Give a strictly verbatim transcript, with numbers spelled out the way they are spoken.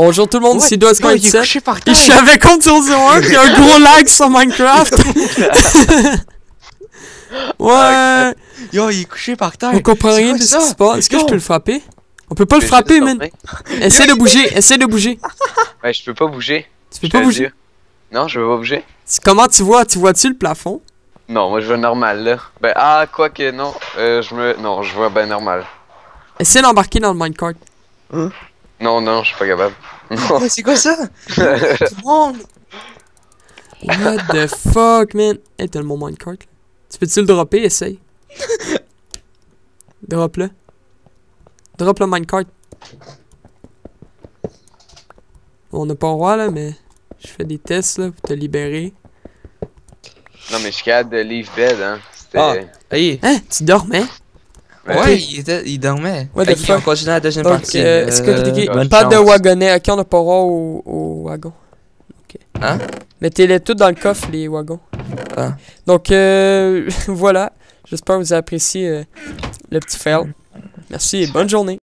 Bonjour tout le monde, Ouais, c'est Doisco ouais, il est vingt-sept. couché par Et terre. je suis avec Compte sur zéro un, puis il y a un gros lag sur Minecraft. Ouais. Yo, il est couché par terre. On comprend C'est rien quoi de ce ça? qui se passe. Est-ce que je Yo. peux le frapper? On peut pas le Je vais frapper, essayer de man. dormir. Essaie de bouger, essaie de bouger. Ouais, je peux pas bouger. Tu peux je pas te le bouger. dis. Non, je veux pas bouger. C'est- Comment tu vois? Tu vois-tu le plafond? Non, moi je vois normal là. Ben, ah, quoi que non. Euh, je me. Non, je vois ben normal. Essaie d'embarquer dans le minecart. Non, non, je suis pas capable. Non. Ouais, c'est quoi ça? Tout le monde. What the fuck, man? Hey, t'as le mon minecart. Là. Tu peux-tu le dropper? Essaye. Drop-le. Drop le minecart. On n'a pas le droit, là, mais je fais des tests, là, pour te libérer. Non, mais je suis capable de leave bed, hein. C'était. Ah. Hey. Hein? Tu dormais? Ouais. Ouais, il, était, il dormait. What the Ok, fuck? on continue la deuxième Donc, partie. euh, est-ce que Euh, t'es bonne pas de chance. wagonnet? Ok, on n'a pas le droit au, au wagon. Hein? Mettez-les tous dans le coffre, les wagons. Ah. Donc, euh, voilà. J'espère que vous avez apprécié euh, le petit fail. Merci et bonne journée.